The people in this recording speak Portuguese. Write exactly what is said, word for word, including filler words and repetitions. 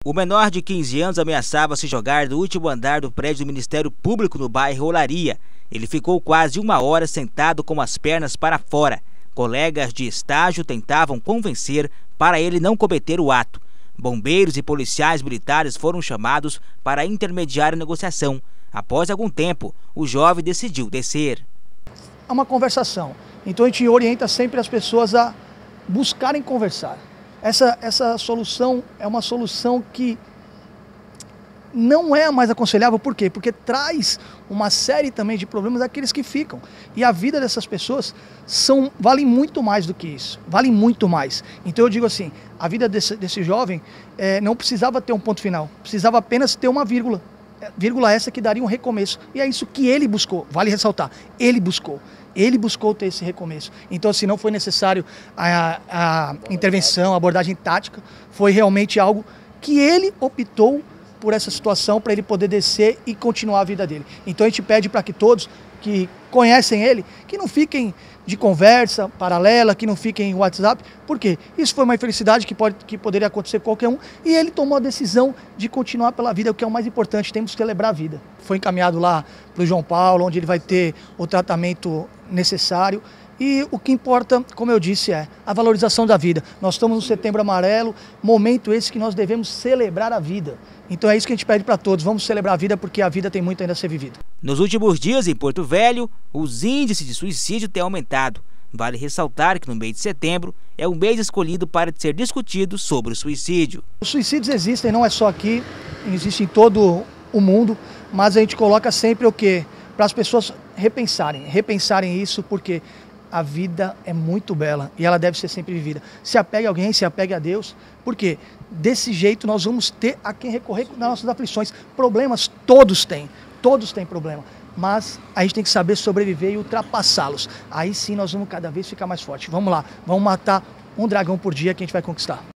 O menor de quinze anos ameaçava se jogar do último andar do prédio do Ministério Público no bairro Olaria. Ele ficou quase uma hora sentado com as pernas para fora. Colegas de estágio tentavam convencer para ele não cometer o ato. Bombeiros e policiais militares foram chamados para intermediar a negociação. Após algum tempo, o jovem decidiu descer. É uma conversação. Então a gente orienta sempre as pessoas a buscarem conversar. Essa, essa solução é uma solução que não é a mais aconselhável. Por quê? Porque traz uma série também de problemas daqueles que ficam. E a vida dessas pessoas são, vale muito mais do que isso. Vale muito mais. Então eu digo assim, a vida desse, desse jovem é, não precisava ter um ponto final. Precisava apenas ter uma vírgula. Vírgula essa que daria um recomeço. E é isso que ele buscou. Vale ressaltar. Ele buscou. Ele buscou ter esse recomeço. Então, se não foi necessário a, a intervenção, a abordagem tática, foi realmente algo que ele optou por essa situação para ele poder descer e continuar a vida dele. Então, a gente pede para que todos que conhecem ele, que não fiquem de conversa paralela, que não fiquem em WhatsApp. Por quê? Isso foi uma infelicidade que, pode, que poderia acontecer com qualquer um, e ele tomou a decisão de continuar pela vida, o que é o mais importante, temos que celebrar a vida. Foi encaminhado lá para o João Paulo, onde ele vai ter o tratamento necessário. E o que importa, como eu disse, é a valorização da vida. Nós estamos no Setembro Amarelo, momento esse que nós devemos celebrar a vida. Então é isso que a gente pede para todos, vamos celebrar a vida porque a vida tem muito ainda a ser vivida. Nos últimos dias, em Porto Velho, os índices de suicídio têm aumentado. Vale ressaltar que no mês de setembro é o mês escolhido para ser discutido sobre o suicídio. Os suicídios existem, não é só aqui, existem em todo o mundo, mas a gente coloca sempre o quê? Para as pessoas repensarem, repensarem isso, porque a vida é muito bela e ela deve ser sempre vivida. Se apegue a alguém, se apegue a Deus, porque desse jeito nós vamos ter a quem recorrer nas nossas aflições. Problemas todos têm, todos têm problema, mas a gente tem que saber sobreviver e ultrapassá-los. Aí sim nós vamos cada vez ficar mais fortes. Vamos lá, vamos matar um dragão por dia que a gente vai conquistar.